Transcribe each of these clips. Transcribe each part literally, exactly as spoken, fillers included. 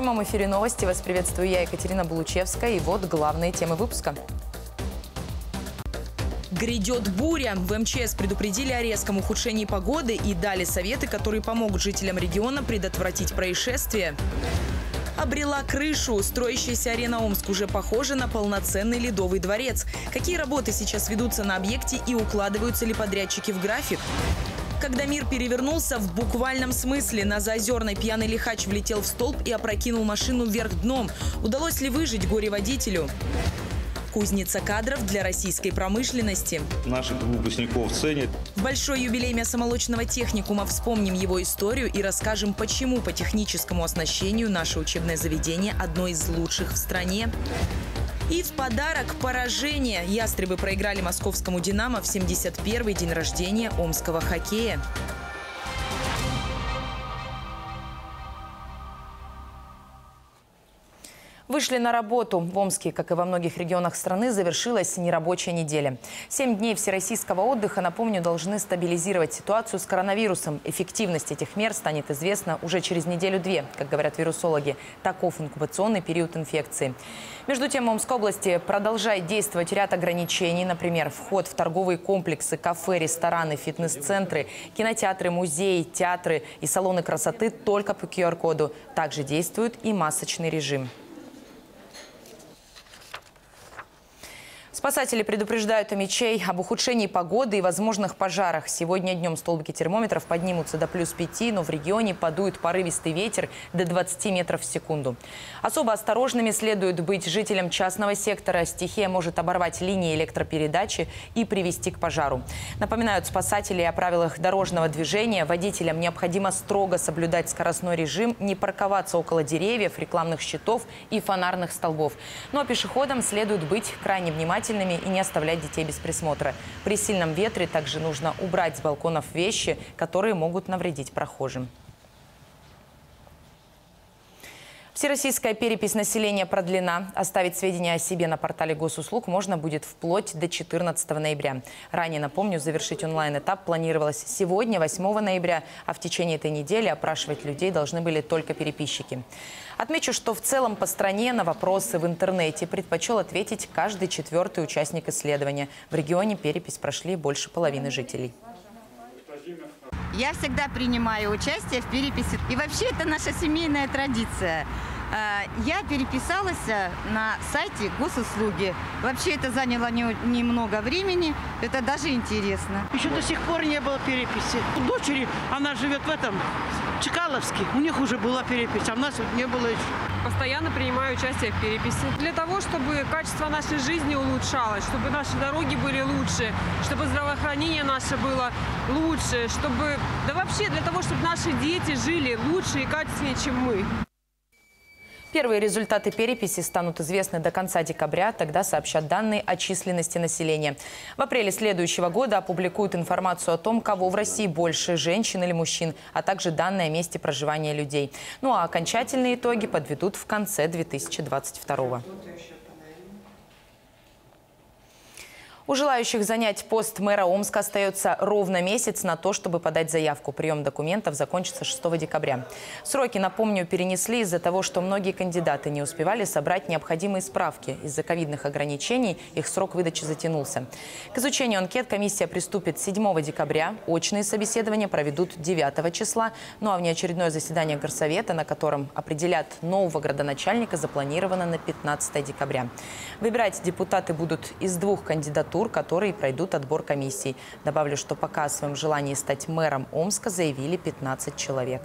прямом эфире новости. Вас приветствую я, Екатерина Булучевская. И вот главные темы выпуска. Грядет буря. В эм че эс предупредили о резком ухудшении погоды и дали советы, которые помогут жителям региона предотвратить происшествия. Обрела крышу. Строящаяся арена Омск уже похожа на полноценный ледовый дворец. Какие работы сейчас ведутся на объекте и укладываются ли подрядчики в график? Когда мир перевернулся в буквальном смысле, на Заозерной пьяный лихач влетел в столб и опрокинул машину вверх дном. Удалось ли выжить горе-водителю? Кузница кадров для российской промышленности. Наших выпускников ценят. В большой юбилей мясомолочного техникума вспомним его историю и расскажем, почему по техническому оснащению наше учебное заведение одно из лучших в стране. И в подарок поражение. Ястребы проиграли московскому «Динамо» в семьдесят первый день рождения омского хоккея. Вышли на работу. В Омске, как и во многих регионах страны, завершилась нерабочая неделя. Семь дней всероссийского отдыха, напомню, должны стабилизировать ситуацию с коронавирусом. Эффективность этих мер станет известна уже через неделю-две. Как говорят вирусологи, таков инкубационный период инфекции. Между тем, в Омской области продолжает действовать ряд ограничений. Например, вход в торговые комплексы, кафе, рестораны, фитнес-центры, кинотеатры, музеи, театры и салоны красоты только по ку эр коду. Также действует и масочный режим. Спасатели предупреждают омичей об ухудшении погоды и возможных пожарах. Сегодня днем столбики термометров поднимутся до плюс пяти, но в регионе подует порывистый ветер до двадцати метров в секунду. Особо осторожными следует быть жителям частного сектора. Стихия может оборвать линии электропередачи и привести к пожару. Напоминают спасатели о правилах дорожного движения. Водителям необходимо строго соблюдать скоростной режим, не парковаться около деревьев, рекламных щитов и фонарных столбов. Ну а пешеходам следует быть крайне внимательными и не оставлять детей без присмотра. При сильном ветре также нужно убрать с балконов вещи, которые могут навредить прохожим. Всероссийская перепись населения продлена. Оставить сведения о себе на портале госуслуг можно будет вплоть до четырнадцатого ноября. Ранее, напомню, завершить онлайн-этап планировалось сегодня, восьмого ноября, а в течение этой недели опрашивать людей должны были только переписчики. Отмечу, что в целом по стране на вопросы в интернете предпочел ответить каждый четвертый участник исследования. В регионе перепись прошли больше половины жителей. Я всегда принимаю участие в переписи. И вообще это наша семейная традиция. Я переписалась на сайте госуслуги. Вообще это заняло немного времени. Это даже интересно. Еще до сих пор не было переписи. У дочери, она живет в этом, в Чкаловске. У них уже была перепись, а у нас не было еще. Постоянно принимаю участие в переписи. Для того, чтобы качество нашей жизни улучшалось, чтобы наши дороги были лучше, чтобы здравоохранение наше было лучше, чтобы... Да вообще для того, чтобы наши дети жили лучше и качественнее, чем мы. Первые результаты переписи станут известны до конца декабря. Тогда сообщат данные о численности населения. В апреле следующего года опубликуют информацию о том, кого в России больше – женщин или мужчин, а также данные о месте проживания людей. Ну а окончательные итоги подведут в конце две тысячи двадцать второго. У желающих занять пост мэра Омска остается ровно месяц на то, чтобы подать заявку. Прием документов закончится шестого декабря. Сроки, напомню, перенесли из-за того, что многие кандидаты не успевали собрать необходимые справки. Из-за ковидных ограничений их срок выдачи затянулся. К изучению анкет комиссия приступит седьмого декабря. Очные собеседования проведут девятого числа. Ну а внеочередное заседание горсовета, на котором определят нового градоначальника, запланировано на пятнадцатое декабря. Выбирать депутаты будут из двух кандидатур, которые пройдут отбор комиссий. Добавлю, что пока о своем желании стать мэром Омска заявили пятнадцать человек.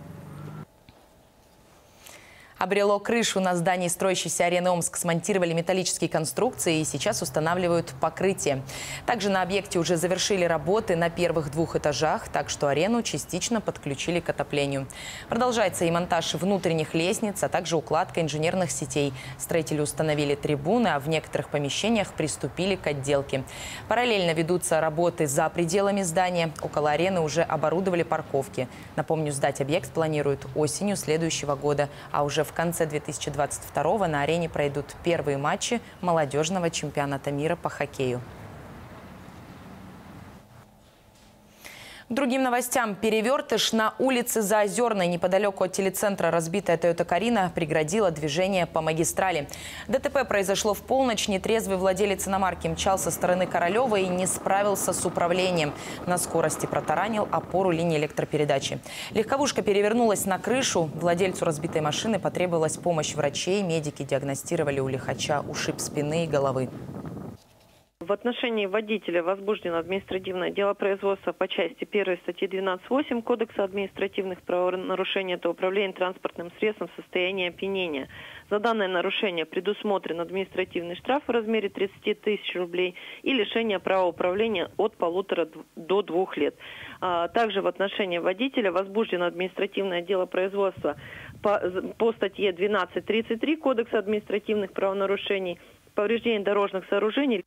Обрело крышу. На здании строящейся арены Омск смонтировали металлические конструкции и сейчас устанавливают покрытие. Также на объекте уже завершили работы на первых двух этажах, так что арену частично подключили к отоплению. Продолжается и монтаж внутренних лестниц, а также укладка инженерных сетей. Строители установили трибуны, а в некоторых помещениях приступили к отделке. Параллельно ведутся работы за пределами здания. Около арены уже оборудовали парковки. Напомню, сдать объект планируют осенью следующего года, а уже в В конце две тысячи двадцать второго на арене пройдут первые матчи молодежного чемпионата мира по хоккею. Другим новостям. Перевертыш на улице Заозерной. Неподалеку от телецентра разбитая Toyota Карина преградила движение по магистрали. ДТП произошло в полночь. Нетрезвый владелец иномарки мчал со стороны Королева и не справился с управлением. На скорости протаранил опору линии электропередачи. Легковушка перевернулась на крышу. Владельцу разбитой машины потребовалась помощь врачей. Медики диагностировали у лихача ушиб спины и головы. В отношении водителя возбуждено административное дело производства по части первой статьи двенадцать восемь Кодекса административных правонарушений – это управление транспортным средством в состоянии опьянения. За данное нарушение предусмотрен административный штраф в размере тридцати тысяч рублей и лишение права управления от полутора до двух лет. Также в отношении водителя возбуждено административное дело производства по, по статье двенадцать тридцать три Кодекса административных правонарушений повреждение дорожных сооружений.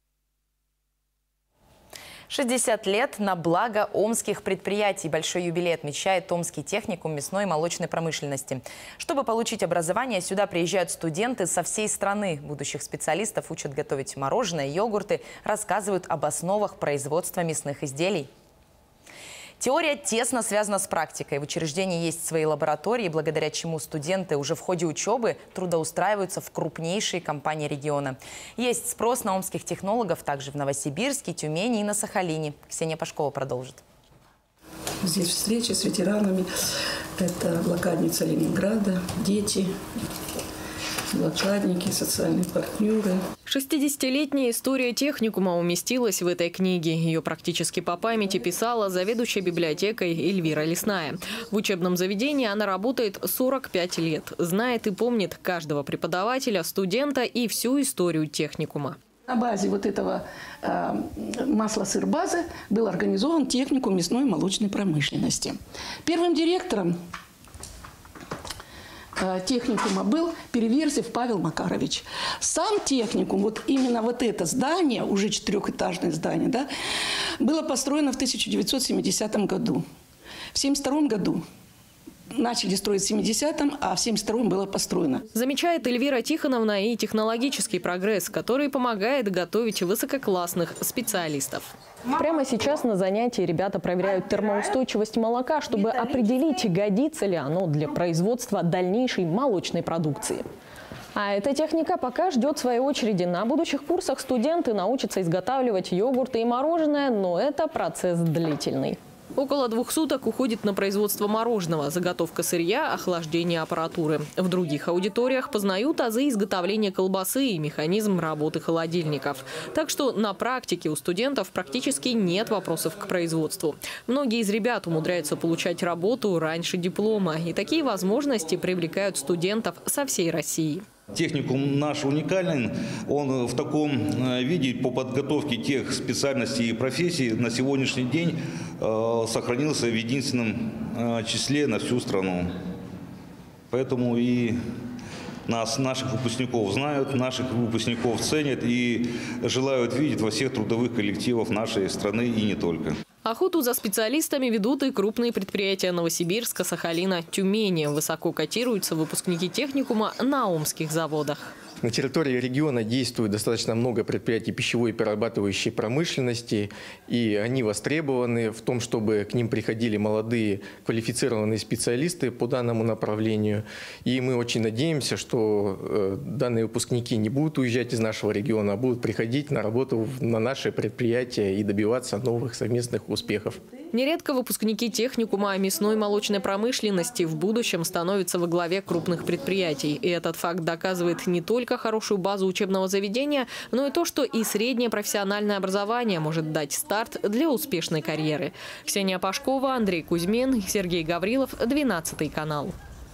шестьдесят лет на благо омских предприятий. Большой юбилей отмечает Омский техникум мясной и молочной промышленности. Чтобы получить образование, сюда приезжают студенты со всей страны. Будущих специалистов учат готовить мороженое, йогурты, рассказывают об основах производства мясных изделий. Теория тесно связана с практикой. В учреждении есть свои лаборатории, благодаря чему студенты уже в ходе учебы трудоустраиваются в крупнейшие компании региона. Есть спрос на омских технологов также в Новосибирске, Тюмени и на Сахалине. Ксения Пашкова продолжит. Здесь встречи с ветеранами. Это блокадница Ленинграда, дети, блокадники, социальные партнеры. шестидесятилетняя история техникума уместилась в этой книге. Ее практически по памяти писала заведующая библиотекой Эльвира Лесная. В учебном заведении она работает сорок пять лет. Знает и помнит каждого преподавателя, студента и всю историю техникума. На базе вот этого э, масла-сыр-базы был организован техникум мясной и молочной промышленности. Первым директором техникума был Переверзев Павел Макарович. Сам техникум, вот именно вот это здание, уже четырехэтажное здание, да, было построено в тысяча девятьсот семидесятом году. В семьдесят втором году начали строить в семидесятом, а в семьдесят втором было построено. Замечает Эльвира Тихоновна и технологический прогресс, который помогает готовить высококлассных специалистов. Прямо сейчас на занятии ребята проверяют термоустойчивость молока, чтобы определить, годится ли оно для производства дальнейшей молочной продукции. А эта техника пока ждет своей очереди. На будущих курсах студенты научатся изготавливать йогурты и мороженое, но это процесс длительный. Около двух суток уходит на производство мороженого, заготовка сырья, охлаждение аппаратуры. В других аудиториях познают азы изготовления колбасы и механизм работы холодильников. Так что на практике у студентов практически нет вопросов к производству. Многие из ребят умудряются получать работу раньше диплома. И такие возможности привлекают студентов со всей России. Техникум наш уникален. Он в таком виде по подготовке тех специальностей и профессий на сегодняшний день э, сохранился в единственном э, числе на всю страну. Поэтому и нас, наших выпускников знают, наших выпускников ценят и желают видеть во всех трудовых коллективах нашей страны и не только. Охоту за специалистами ведут и крупные предприятия Новосибирска, Сахалина, Тюмени. Высоко котируются выпускники техникума на омских заводах. На территории региона действует достаточно много предприятий пищевой и перерабатывающей промышленности, и они востребованы в том, чтобы к ним приходили молодые квалифицированные специалисты по данному направлению. И мы очень надеемся, что э, данные выпускники не будут уезжать из нашего региона, а будут приходить на работу на наши предприятия и добиваться новых совместных успехов. Нередко выпускники техникума мясной и молочной промышленности в будущем становятся во главе крупных предприятий. И этот факт доказывает не только хорошую базу учебного заведения, но и то, что и среднее профессиональное образование может дать старт для успешной карьеры. Ксения Пашкова, Андрей Кузьмин, Сергей Гаврилов, двенадцатый канал.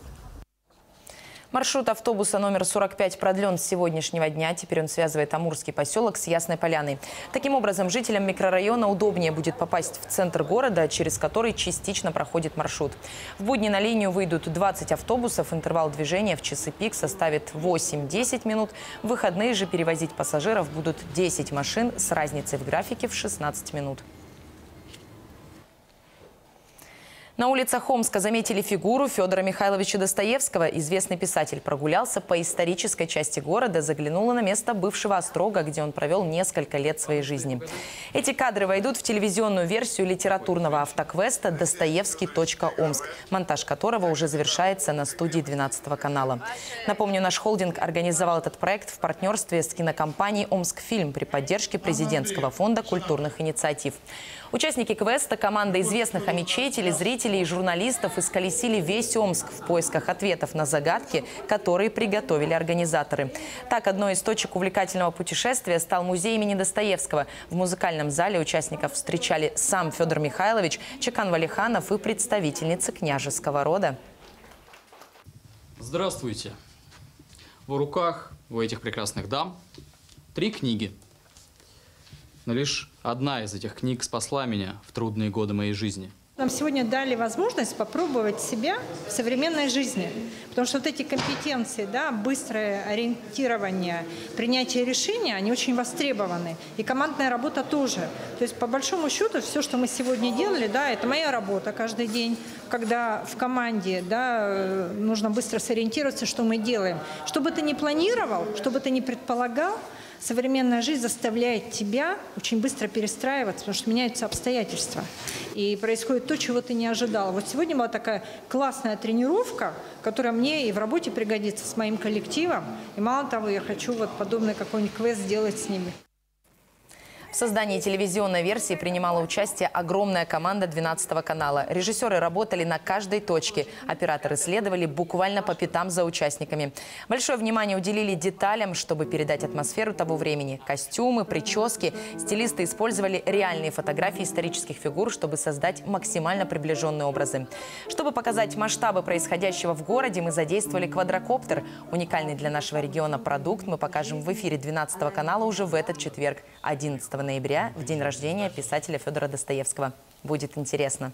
Маршрут автобуса номер сорок пять продлен с сегодняшнего дня. Теперь он связывает Амурский поселок с Ясной Поляной. Таким образом, жителям микрорайона удобнее будет попасть в центр города, через который частично проходит маршрут. В будни на линию выйдут двадцать автобусов. Интервал движения в часы пик составит восемь-десять минут. В выходные же перевозить пассажиров будут десять машин с разницей в графике в шестнадцать минут. На улицах Омска заметили фигуру Федора Михайловича Достоевского. Известный писатель прогулялся по исторической части города, заглянул на место бывшего острога, где он провел несколько лет своей жизни. Эти кадры войдут в телевизионную версию литературного автоквеста «Достоевский. Омск», монтаж которого уже завершается на студии двенадцатого канала. Напомню, наш холдинг организовал этот проект в партнерстве с кинокомпанией «Омскфильм» при поддержке президентского фонда культурных инициатив. Участники квеста, команда известных омичей, телезрителей и журналистов исколесили весь Омск в поисках ответов на загадки, которые приготовили организаторы. Так, одной из точек увлекательного путешествия стал музей имени Достоевского. В музыкальном зале участников встречали сам Федор Михайлович, Чекан Валиханов и представительницы княжеского рода. Здравствуйте. В руках у этих прекрасных дам три книги. Но лишь одна из этих книг спасла меня в трудные годы моей жизни. Нам сегодня дали возможность попробовать себя в современной жизни. Потому что вот эти компетенции, да, быстрое ориентирование, принятие решения, они очень востребованы. И командная работа тоже. То есть, по большому счету, все, что мы сегодня делали, да, это моя работа каждый день, когда в команде, да, нужно быстро сориентироваться, что мы делаем. Что бы ты ни планировал, что бы ты ни предполагал, современная жизнь заставляет тебя очень быстро перестраиваться, потому что меняются обстоятельства. И происходит то, чего ты не ожидал. Вот сегодня была такая классная тренировка, которая мне и в работе пригодится с моим коллективом. И мало того, я хочу вот подобный какой-нибудь квест сделать с ними. В создании телевизионной версии принимала участие огромная команда двенадцатого канала. Режиссеры работали на каждой точке. Операторы следовали буквально по пятам за участниками. Большое внимание уделили деталям, чтобы передать атмосферу того времени. Костюмы, прически. Стилисты использовали реальные фотографии исторических фигур, чтобы создать максимально приближенные образы. Чтобы показать масштабы происходящего в городе, мы задействовали квадрокоптер. Уникальный для нашего региона продукт мы покажем в эфире двенадцатого канала уже в этот четверг, одиннадцатого ноября, в день рождения писателя Федора Достоевского. Будет интересно.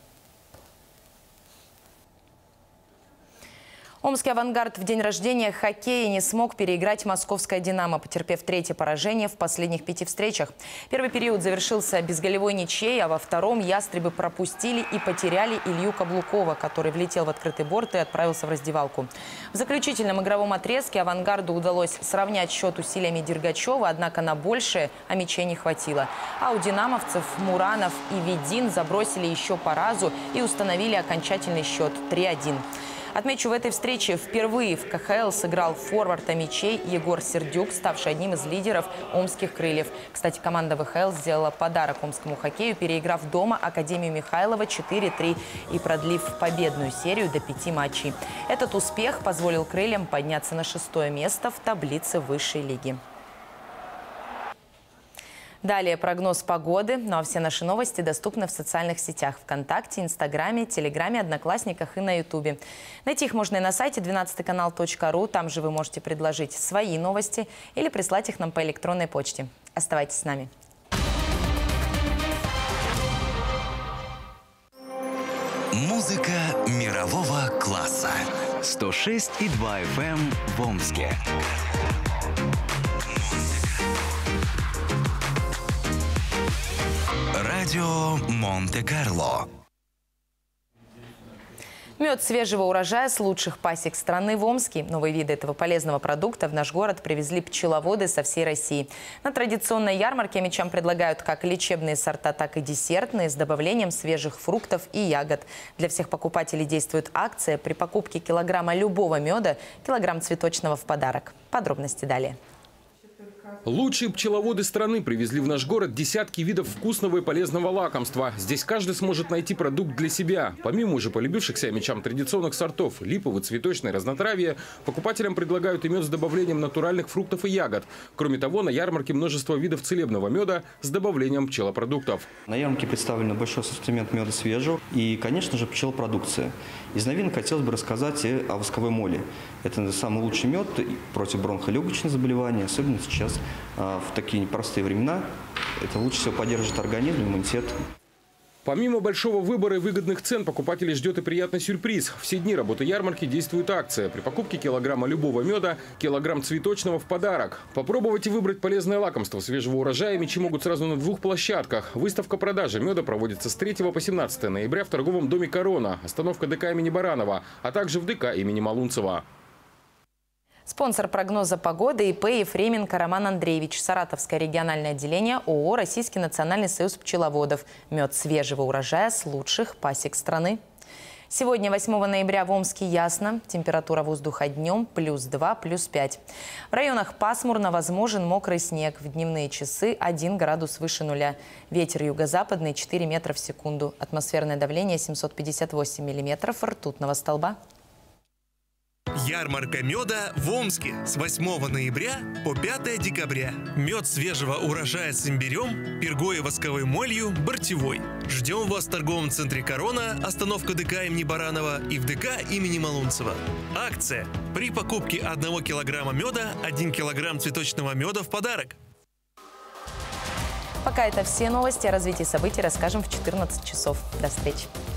Омский «Авангард» в день рождения хоккея не смог переиграть московское «Динамо», потерпев третье поражение в последних пяти встречах. Первый период завершился безголевой ничьей, а во втором ястребы пропустили и потеряли Илью Каблукова, который влетел в открытый борт и отправился в раздевалку. В заключительном игровом отрезке «Авангарду» удалось сравнять счет усилиями Дергачева, однако на большее омичей не хватило. А у динамовцев Муранов и Ведин забросили еще по разу и установили окончательный счет три один. Отмечу, в этой встрече впервые в ка ха эл сыграл форвард омичей Егор Сердюк, ставший одним из лидеров омских крыльев. Кстати, команда вэ ха эл сделала подарок омскому хоккею, переиграв дома Академию Михайлова четыре три и продлив победную серию до пяти матчей. Этот успех позволил крыльям подняться на шестое место в таблице высшей лиги. Далее прогноз погоды. Ну а все наши новости доступны в социальных сетях ВКонтакте, Инстаграме, Телеграме, Одноклассниках и на Ютубе. Найти их можно и на сайте двенадцатый канал точка ру. Там же вы можете предложить свои новости или прислать их нам по электронной почте. Оставайтесь с нами. Музыка мирового класса. сто шесть и два эф эм в Омске. Радио Монте-Карло. Мед свежего урожая с лучших пасек страны в Омске. Новые виды этого полезного продукта в наш город привезли пчеловоды со всей России. На традиционной ярмарке омичам предлагают как лечебные сорта, так и десертные с добавлением свежих фруктов и ягод. Для всех покупателей действует акция. При покупке килограмма любого меда килограмм цветочного в подарок. Подробности далее. Лучшие пчеловоды страны привезли в наш город десятки видов вкусного и полезного лакомства. Здесь каждый сможет найти продукт для себя. Помимо уже полюбившихся омичам традиционных сортов – липовый, цветочный, разнотравье, покупателям предлагают и мед с добавлением натуральных фруктов и ягод. Кроме того, на ярмарке множество видов целебного меда с добавлением пчелопродуктов. На ярмарке представлен большой ассортимент меда свежего и, конечно же, пчелопродукция. Из новинок хотелось бы рассказать и о восковой моле. Это самый лучший мед против бронхолегочных заболеваний, особенно сейчас в такие непростые времена. Это лучше всего поддерживает организм, иммунитет. Помимо большого выбора и выгодных цен, покупателей ждет и приятный сюрприз. Все дни работы ярмарки действует акция. При покупке килограмма любого меда – килограмм цветочного в подарок. Попробовать и выбрать полезное лакомство свежего урожая мечи могут сразу на двух площадках. Выставка продажи меда проводится с третьего по семнадцатое ноября в торговом доме «Корона», остановка ДК имени Баранова, а также в ДК имени Малунцева. Спонсор прогноза погоды ИП Ефременко Роман Андреевич. Саратовское региональное отделение ООО «Российский национальный союз пчеловодов». Мед свежего урожая с лучших пасек страны. Сегодня, восьмого ноября, в Омске ясно. Температура воздуха днем плюс два, плюс пять. В районах пасмурно, возможен мокрый снег. В дневные часы один градус выше нуля. Ветер юго-западный четыре метра в секунду. Атмосферное давление семьсот пятьдесят восемь миллиметров ртутного столба. Ярмарка меда в Омске с восьмого ноября по пятое декабря. Мед свежего урожая с имбирем, пергой и восковой молью, бортевой. Ждем вас в торговом центре «Корона», остановка ДК имени Баранова и в ДК имени Малунцева. Акция. При покупке одного килограмма меда один килограмм цветочного меда в подарок. Пока это все новости. О развитии событий расскажем в четырнадцать часов. До встречи.